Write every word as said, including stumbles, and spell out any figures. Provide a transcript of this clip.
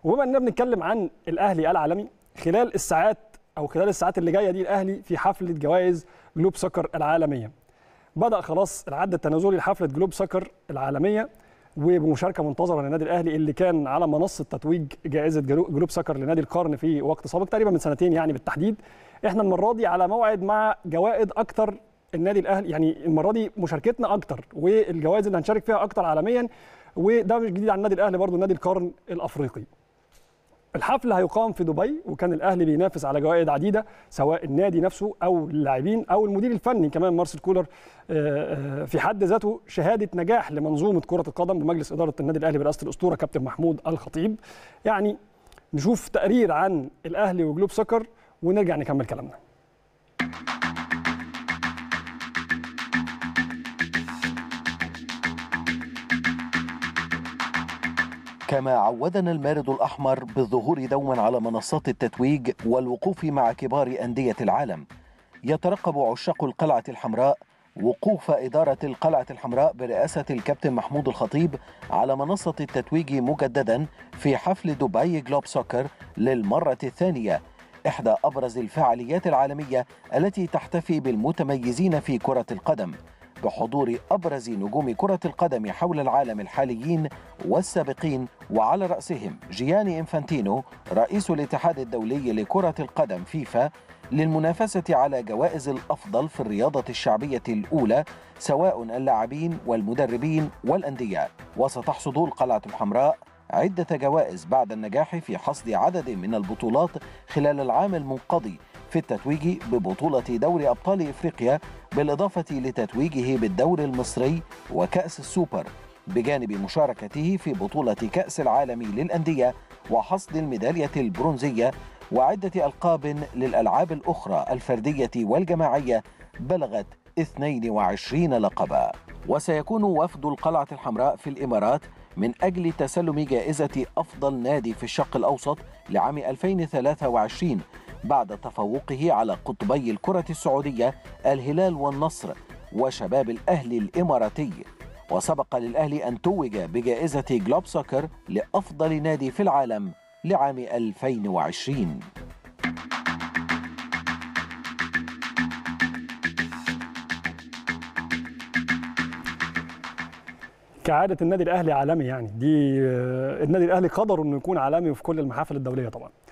وبما اننا بنتكلم عن الاهلي العالمي، خلال الساعات او خلال الساعات اللي جايه دي الاهلي في حفله جوائز جلوب سكر العالميه. بدأ خلاص العد التنازلي لحفله جلوب سكر العالميه، وبمشاركه منتظره للنادي الاهلي اللي كان على منصه تتويج جائزه جلوب سكر لنادي القرن في وقت سابق تقريبا من سنتين يعني بالتحديد. احنا المره دي على موعد مع جوائز اكتر النادي الاهلي، يعني المره دي مشاركتنا اكتر والجوائز اللي هنشارك فيها اكتر عالميا، وده مش جديد على النادي الاهلي برضو، نادي القرن الافريقي. الحفل هيقام في دبي، وكان الاهلي بينافس على جوائز عديده سواء النادي نفسه او اللاعبين او المدير الفني كمان مارسيل كولر، في حد ذاته شهاده نجاح لمنظومه كره القدم بمجلس اداره النادي الاهلي برئاسه الاسطوره كابتن محمود الخطيب. يعني نشوف تقرير عن الاهلي وجلوب سكر ونرجع نكمل كلامنا. كما عودنا المارد الأحمر بالظهور دوما على منصات التتويج والوقوف مع كبار أندية العالم، يترقب عشاق القلعة الحمراء وقوف إدارة القلعة الحمراء برئاسة الكابتن محمود الخطيب على منصة التتويج مجددا في حفل دبي جلوب سوكر للمرة الثانية، إحدى أبرز الفعاليات العالمية التي تحتفي بالمتميزين في كرة القدم، بحضور أبرز نجوم كرة القدم حول العالم الحاليين والسابقين، وعلى رأسهم جياني إنفانتينو رئيس الاتحاد الدولي لكرة القدم فيفا، للمنافسة على جوائز الأفضل في الرياضة الشعبية الأولى سواء اللاعبين والمدربين والأندية. وستحصد القلعة الحمراء عدة جوائز بعد النجاح في حصد عدد من البطولات خلال العام المنقضي في التتويج ببطولة دوري أبطال إفريقيا، بالإضافة لتتويجه بالدوري المصري وكأس السوبر، بجانب مشاركته في بطولة كأس العالم للأندية وحصد الميدالية البرونزية وعدة ألقاب للألعاب الأخرى الفردية والجماعية بلغت اثنين وعشرين لقبا. وسيكون وفد القلعة الحمراء في الإمارات من أجل تسلم جائزة أفضل نادي في الشرق الأوسط لعام ألفين وثلاثة وعشرين بعد تفوقه على قطبي الكرة السعودية الهلال والنصر وشباب الأهلي الإماراتي. وسبق للأهلي أن توج بجائزة جلوب سوكر لأفضل نادي في العالم لعام ألفين وعشرين. كعادة النادي الأهلي عالمي، يعني دي النادي الأهلي قدر إنه يكون عالمي في كل المحافل الدولية طبعا.